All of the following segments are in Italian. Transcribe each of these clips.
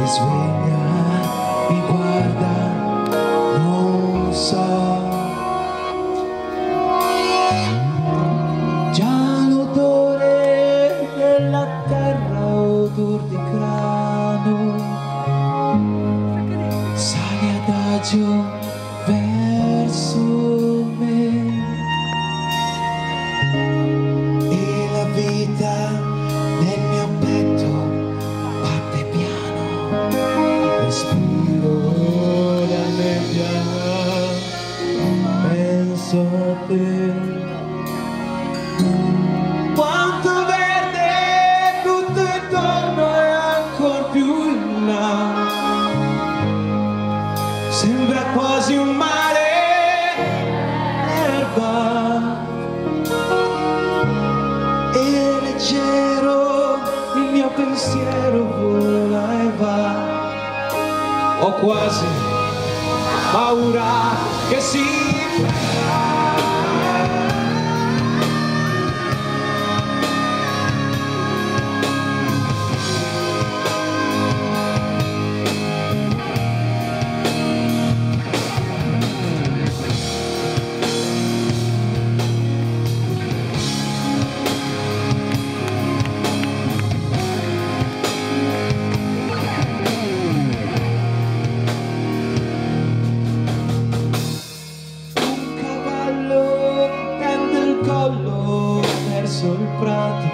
mi sveglia, mi guarda, non so. Già l'odore della terra, odor di grano, sale adagio verso me. E la vita nel mio petto batte piano, respiro la nebbia, penso a te. Quanto verde tutto intorno e ancor più in là, sembra quasi un mare d'erba, e leggero il mio pensiero vola e va. Ho quasi paura che si verso il prato,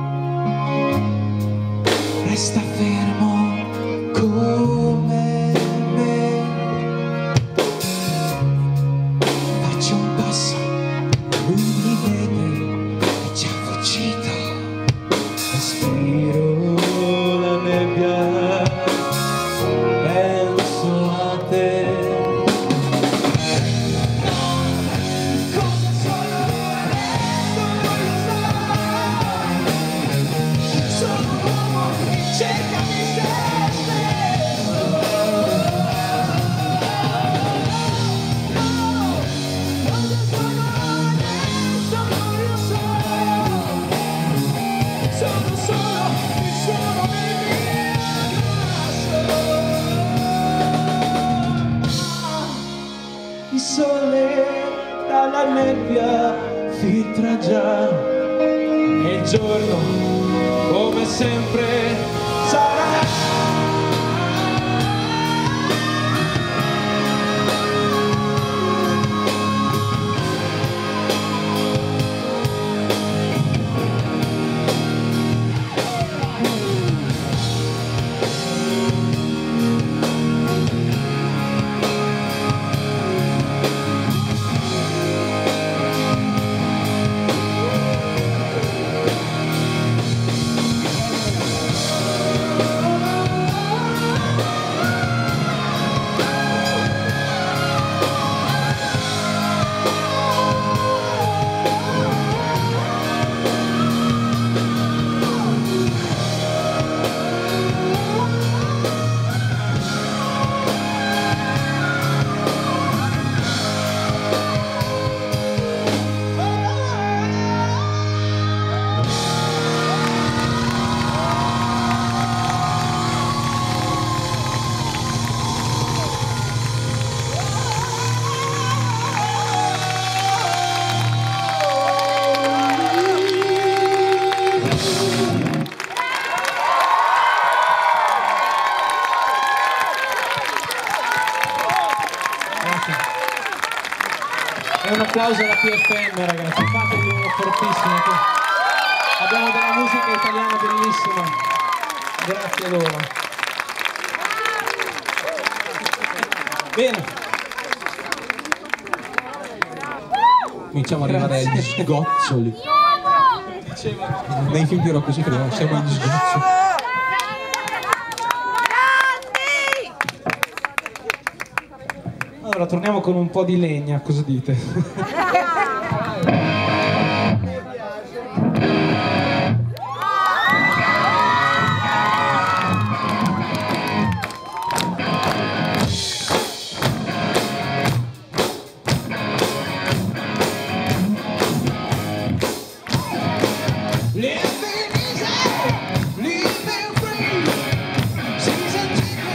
resta fermo come me. Faccio un passo, lui mi vede, è già fuggito. Respiro la nebbia, penso a te. Il sole dalla nebbia filtra già, e il giorno come sempre sarà. E un applauso alla PFM, ragazzi, fategli uno fortissimo. Abbiamo della musica italiana bellissima, grazie a loro. Bene, cominciamo ad arrivare agli sgozzoli. Nei film di Rocco Siffredi siamo agli sgozzoli. Allora torniamo con un po' di legna, cosa dite? Living easy, living free, season ticket.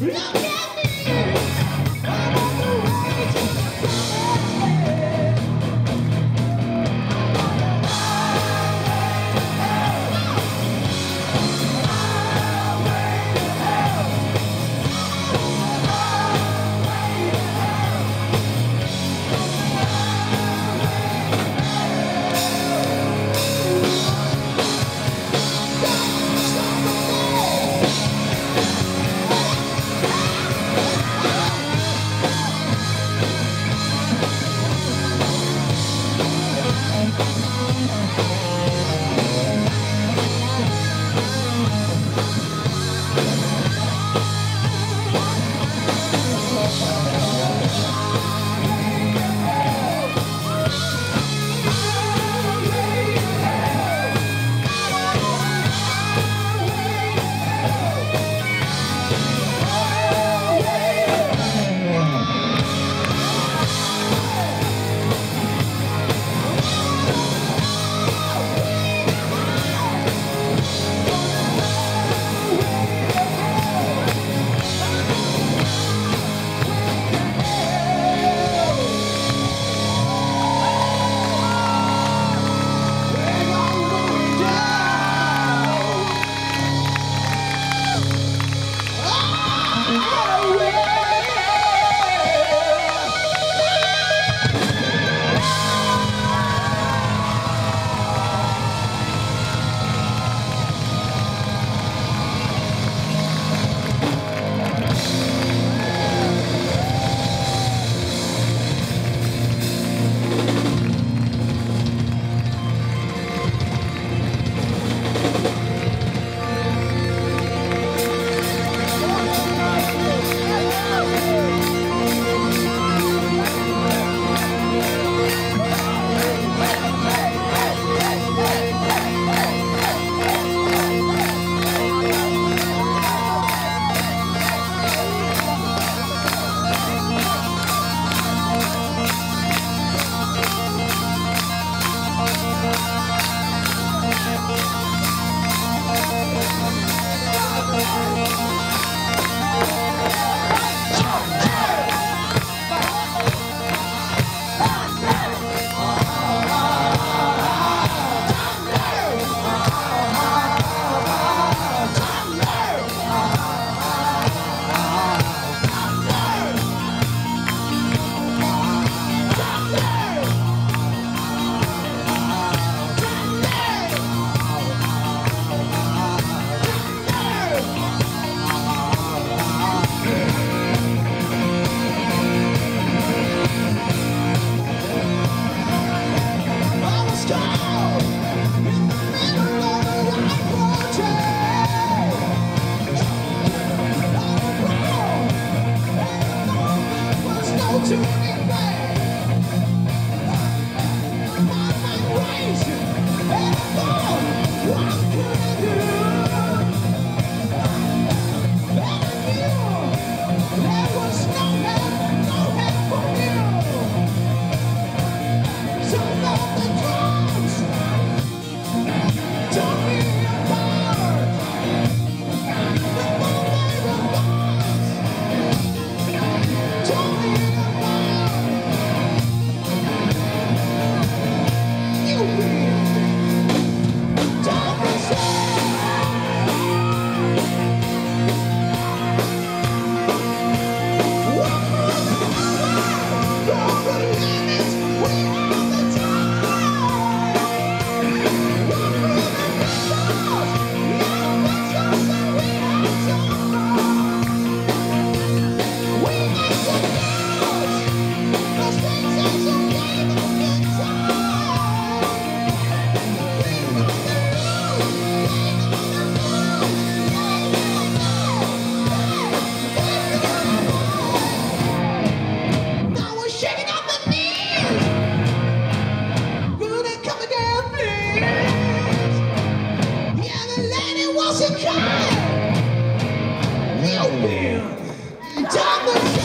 Down the